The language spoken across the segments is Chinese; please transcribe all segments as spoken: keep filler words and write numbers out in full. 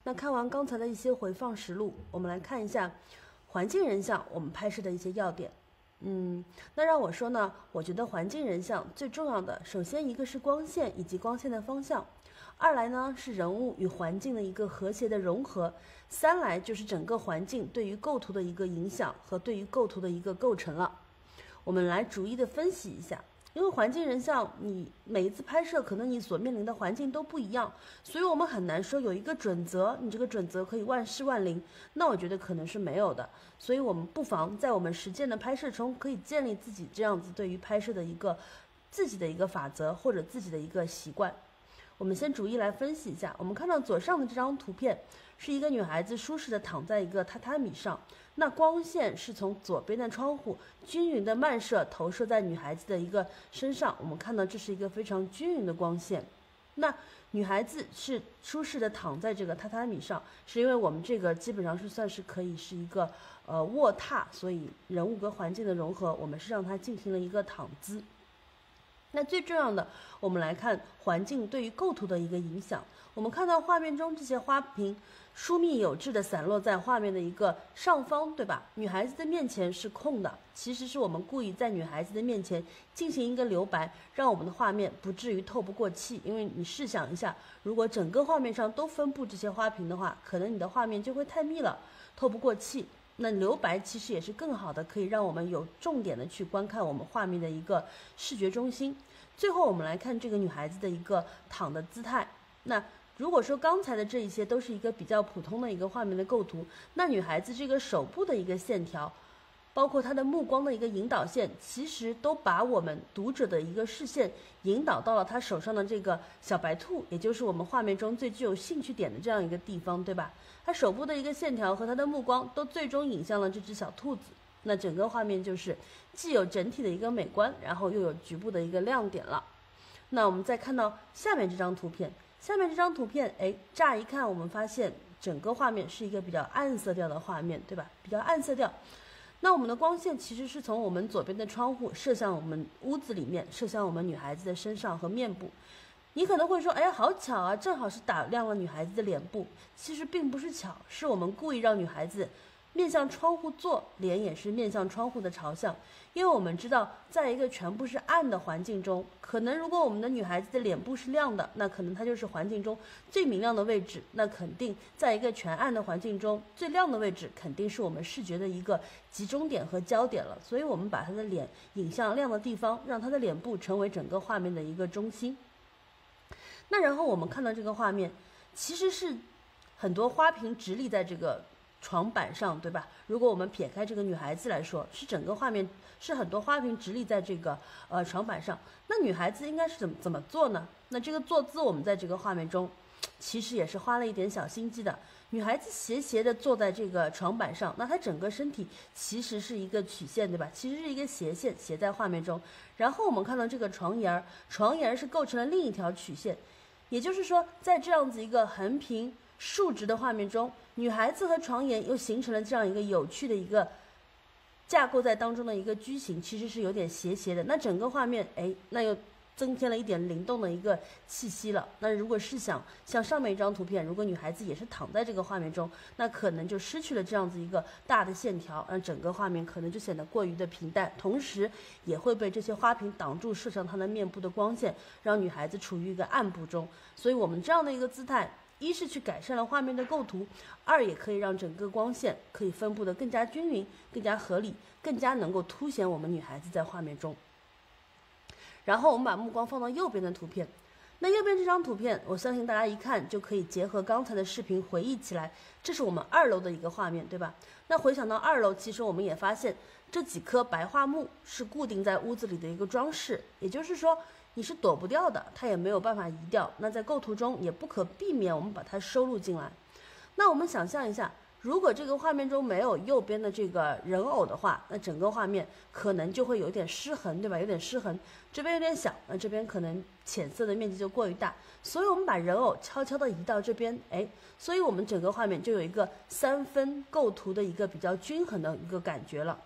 那看完刚才的一些回放实录，我们来看一下环境人像我们拍摄的一些要点。嗯，那让我说呢，我觉得环境人像最重要的，首先一个是光线以及光线的方向，二来呢是人物与环境的一个和谐的融合，三来就是整个环境对于构图的一个影响和对于构图的一个构成了。我们来逐一的分析一下。因为环境人像，你每一次拍摄可能你所面临的环境都不一样，所以我们很难说有一个准则，你这个准则可以万事万灵，那我觉得可能是没有的。所以我们不妨在我们实践的拍摄中，可以建立自己这样子对于拍摄的一个自己的一个法则或者自己的一个习惯。我们先逐一来分析一下。我们看到左上的这张图片是一个女孩子舒适的躺在一个榻榻米上，那光线是从左边的窗户均匀的漫射投射在女孩子的一个身上，我们看到这是一个非常均匀的光线。那女孩子是舒适的躺在这个榻榻米上，是因为我们这个基本上是算是可以是一个呃卧榻，所以人物跟环境的融合，我们是让它进行了一个躺姿。那最重要的，我们来看环境对于构图的一个影响。我们看到画面中这些花瓶疏密有致的散落在画面的一个上方，对吧？女孩子的面前是空的，其实是我们故意在女孩子的面前进行一个留白，让我们的画面不至于透不过气。因为你试想一下，如果整个画面上都分布这些花瓶的话，可能你的画面就会太密了，透不过气。那留白其实也是更好的，可以让我们有重点的去观看我们画面的一个视觉中心。最后我们来看这个女孩子的一个躺的姿态。那如果说刚才的这一些都是一个比较普通的一个画面的构图，那女孩子这个手部的一个线条，包括她的目光的一个引导线，其实都把我们读者的一个视线引导到了她手上的这个小白兔，也就是我们画面中最具有兴趣点的这样一个地方，对吧？她手部的一个线条和她的目光都最终引向了这只小兔子，那整个画面就是既有整体的一个美观，然后又有局部的一个亮点了。那我们再看到下面这张图片，下面这张图片，哎，乍一看我们发现整个画面是一个比较暗色调的画面，对吧？比较暗色调。那我们的光线其实是从我们左边的窗户射向我们屋子里面，射向我们女孩子的身上和面部。你可能会说，哎，好巧啊，正好是打亮了女孩子的脸部。其实并不是巧，是我们故意让女孩子面向窗户坐，脸也是面向窗户的朝向。因为我们知道，在一个全部是暗的环境中，可能如果我们的女孩子的脸部是亮的，那可能她就是环境中最明亮的位置。那肯定在一个全暗的环境中，最亮的位置肯定是我们视觉的一个集中点和焦点了。所以我们把她的脸引向亮的地方，让她的脸部成为整个画面的一个中心。那然后我们看到这个画面，其实是很多花瓶直立在这个床板上，对吧？如果我们撇开这个女孩子来说，是整个画面是很多花瓶直立在这个呃床板上。那女孩子应该是怎么怎么做呢？那这个坐姿我们在这个画面中其实也是花了一点小心机的。女孩子斜斜的坐在这个床板上，那她整个身体其实是一个曲线，对吧？其实是一个斜线斜在画面中。然后我们看到这个床沿儿，床沿儿是构成了另一条曲线。也就是说，在这样子一个横平竖直的画面中，女孩子和床沿又形成了这样一个有趣的一个架构在当中的一个矩形，其实是有点斜斜的。那整个画面，哎，那又增添了一点灵动的一个气息了。那如果是想像上面一张图片，如果女孩子也是躺在这个画面中，那可能就失去了这样子一个大的线条，让整个画面可能就显得过于的平淡，同时也会被这些花瓶挡住，射向她的面部的光线，让女孩子处于一个暗部中。所以我们这样的一个姿态，一是去改善了画面的构图，二也可以让整个光线可以分布得更加均匀、更加合理，更加能够凸显我们女孩子在画面中。然后我们把目光放到右边的图片，那右边这张图片，我相信大家一看就可以结合刚才的视频回忆起来，这是我们二楼的一个画面，对吧？那回想到二楼，其实我们也发现这几棵白桦木是固定在屋子里的一个装饰，也就是说你是躲不掉的，它也没有办法移掉。那在构图中也不可避免我们把它收录进来。那我们想象一下，如果这个画面中没有右边的这个人偶的话，那整个画面可能就会有点失衡，对吧？有点失衡，这边有点小，那这边可能浅色的面积就过于大，所以我们把人偶悄悄的移到这边，哎，所以我们整个画面就有一个三分构图的一个比较均衡的一个感觉了。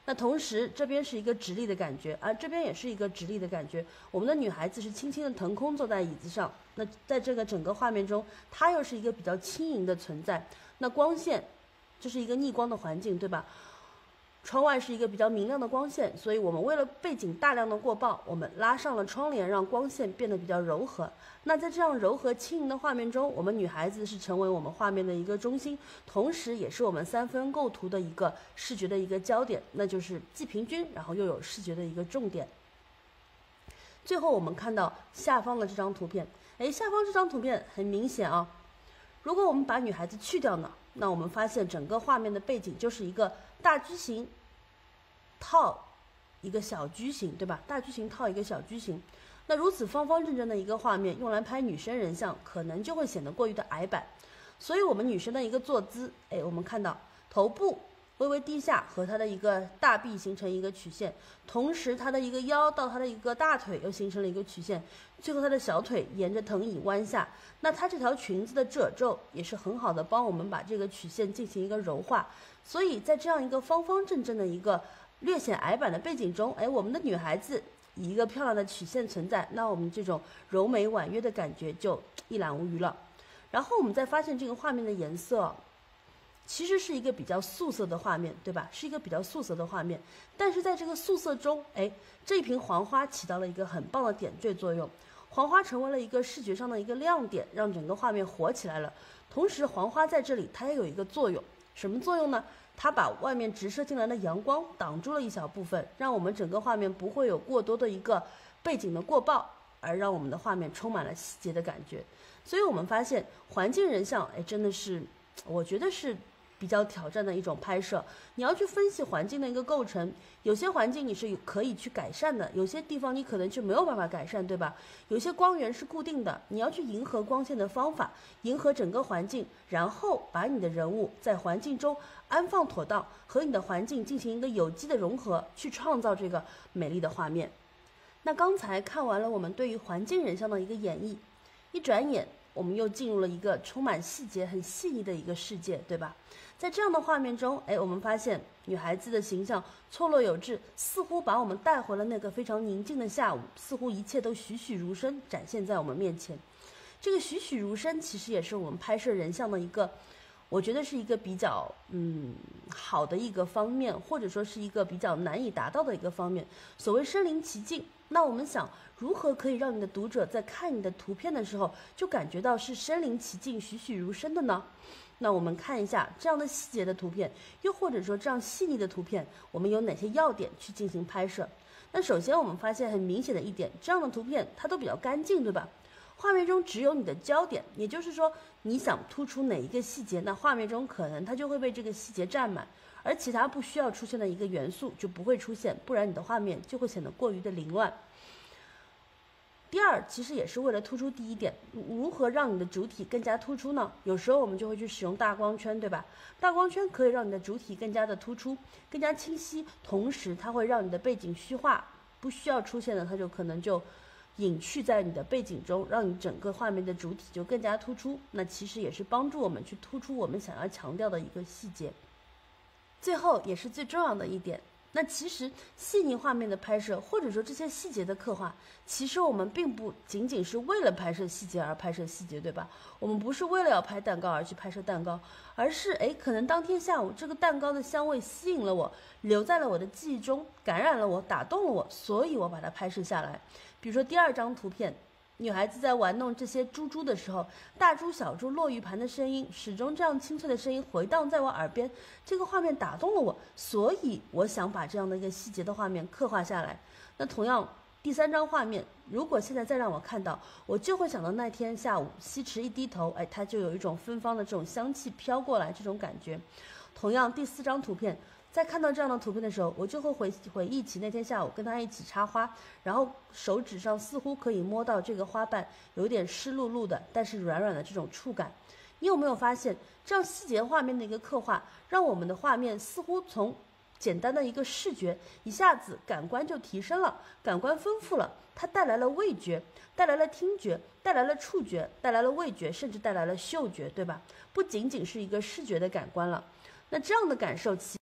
那同时这边是一个直立的感觉，而这边也是一个直立的感觉。我们的女孩子是轻轻的腾空坐在椅子上，那在这个整个画面中，她又是一个比较轻盈的存在。那光线，这是一个逆光的环境，对吧？窗外是一个比较明亮的光线，所以我们为了背景大量的过曝，我们拉上了窗帘，让光线变得比较柔和。那在这样柔和轻盈的画面中，我们女孩子是成为我们画面的一个中心，同时也是我们三分构图的一个视觉的一个焦点，那就是既平均，然后又有视觉的一个重点。最后我们看到下方的这张图片，哎，下方这张图片很明显啊。如果我们把女孩子去掉呢，那我们发现整个画面的背景就是一个大矩形套一个小矩形，对吧？大矩形套一个小矩形，那如此方方正正的一个画面，用来拍女生人像，可能就会显得过于的矮板。所以我们女生的一个坐姿，哎，我们看到头部微微低下，和她的一个大臂形成一个曲线，同时她的一个腰到她的一个大腿又形成了一个曲线，最后她的小腿沿着藤椅弯下。那她这条裙子的褶皱也是很好的帮我们把这个曲线进行一个柔化。所以在这样一个方方正正的一个略显矮板的背景中，哎，我们的女孩子以一个漂亮的曲线存在，那我们这种柔美婉约的感觉就一览无余了。然后我们再发现这个画面的颜色其实是一个比较素色的画面，对吧？是一个比较素色的画面，但是在这个素色中，哎，这一瓶黄花起到了一个很棒的点缀作用，黄花成为了一个视觉上的一个亮点，让整个画面活起来了。同时黄花在这里它也有一个作用，什么作用呢？它把外面直射进来的阳光挡住了一小部分，让我们整个画面不会有过多的一个背景的过曝，而让我们的画面充满了细节的感觉。所以我们发现环境人像，哎，真的是我觉得是比较挑战的一种拍摄。你要去分析环境的一个构成，有些环境你是可以去改善的，有些地方你可能就没有办法改善，对吧？有些光源是固定的，你要去迎合光线的方法，迎合整个环境，然后把你的人物在环境中安放妥当，和你的环境进行一个有机的融合，去创造这个美丽的画面。那刚才看完了我们对于环境人像的一个演绎，一转眼我们又进入了一个充满细节很细腻的一个世界，对吧？在这样的画面中，哎，我们发现女孩子的形象错落有致，似乎把我们带回了那个非常宁静的下午，似乎一切都栩栩如生展现在我们面前。这个栩栩如生其实也是我们拍摄人像的一个，我觉得是一个比较嗯好的一个方面，或者说是一个比较难以达到的一个方面。所谓身临其境，那我们想如何可以让你的读者在看你的图片的时候就感觉到是身临其境栩栩如生的呢？那我们看一下这样的细节的图片，又或者说这样细腻的图片，我们有哪些要点去进行拍摄。那首先我们发现很明显的一点，这样的图片它都比较干净，对吧？画面中只有你的焦点，也就是说你想突出哪一个细节，那画面中可能它就会被这个细节占满，而其他不需要出现的一个元素就不会出现，不然你的画面就会显得过于的凌乱。第二，其实也是为了突出第一点，如何让你的主体更加突出呢？有时候我们就会去使用大光圈，对吧？大光圈可以让你的主体更加的突出，更加清晰，同时它会让你的背景虚化，不需要出现的它就可能就隐去在你的背景中，让你整个画面的主体就更加突出。那其实也是帮助我们去突出我们想要强调的一个细节。最后也是最重要的一点，那其实细腻画面的拍摄，或者说这些细节的刻画，其实我们并不仅仅是为了拍摄细节而拍摄细节，对吧？我们不是为了要拍蛋糕而去拍摄蛋糕，而是哎，可能当天下午这个蛋糕的香味吸引了我，留在了我的记忆中，感染了我，打动了我，所以我把它拍摄下来。比如说第二张图片，女孩子在玩弄这些珠珠的时候，大珠小珠落玉盘的声音，始终这样清脆的声音回荡在我耳边，这个画面打动了我，所以我想把这样的一个细节的画面刻画下来。那同样第三张画面，如果现在再让我看到，我就会想到那天下午西池一低头，哎，它就有一种芬芳的这种香气飘过来，这种感觉。同样第四张图片，在看到这样的图片的时候，我就会回回忆起那天下午跟他一起插花，然后手指上似乎可以摸到这个花瓣有点湿漉漉的，但是软软的这种触感。你有没有发现，这样细节画面的一个刻画，让我们的画面似乎从简单的一个视觉，一下子感官就提升了，感官丰富了，它带来了味觉，带来了听觉，带来了触觉，带来了味觉，甚至带来了嗅觉，对吧？不仅仅是一个视觉的感官了。那这样的感受其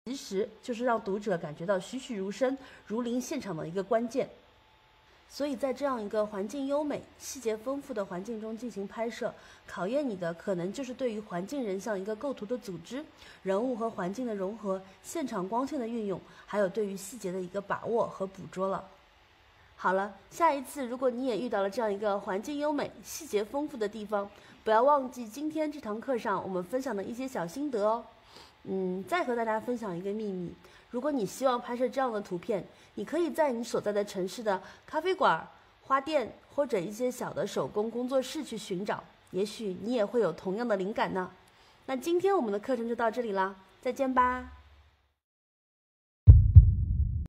其实就是让读者感觉到栩栩如生、如临现场的一个关键。所以在这样一个环境优美、细节丰富的环境中进行拍摄，考验你的可能就是对于环境人像一个构图的组织、人物和环境的融合、现场光线的运用，还有对于细节的一个把握和捕捉了。好了，下一次如果你也遇到了这样一个环境优美、细节丰富的地方，不要忘记今天这堂课上我们分享的一些小心得哦。嗯，再和大家分享一个秘密，如果你希望拍摄这样的图片，你可以在你所在的城市的咖啡馆、花店或者一些小的手工工作室去寻找，也许你也会有同样的灵感呢。那今天我们的课程就到这里啦，再见吧。